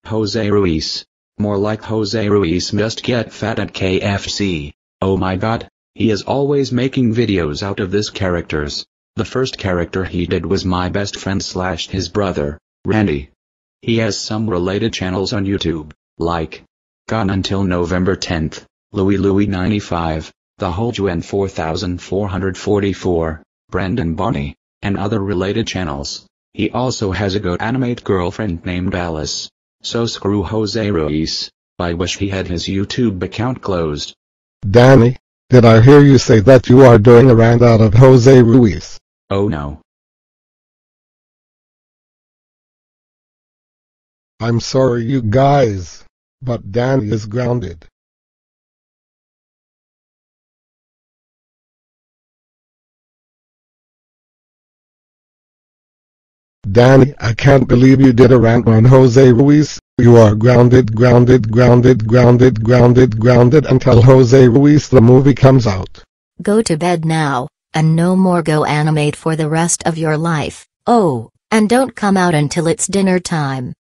Jose Ruiz. More like Jose Ruiz must get fat at KFC. Oh my god, he is always making videos out of this characters. The first character he did was my best friend / his brother, Randy. He has some related channels on YouTube, like Gone Until November 10th, Louie 95, The Whole Juan 4444, Brandon Bonnie, and other related channels. He also has a goat animate girlfriend named Alice. So screw Jose Ruiz. I wish he had his YouTube account closed. Danny, did I hear you say that you are doing a rant out of Jose Ruiz? Oh no. I'm sorry you guys, but Danny is grounded. Danny, I can't believe you did a rant on Jose Ruiz. You are grounded until Jose Ruiz the movie comes out. Go to bed now, and no more Go Animate for the rest of your life. Oh, and don't come out until it's dinner time.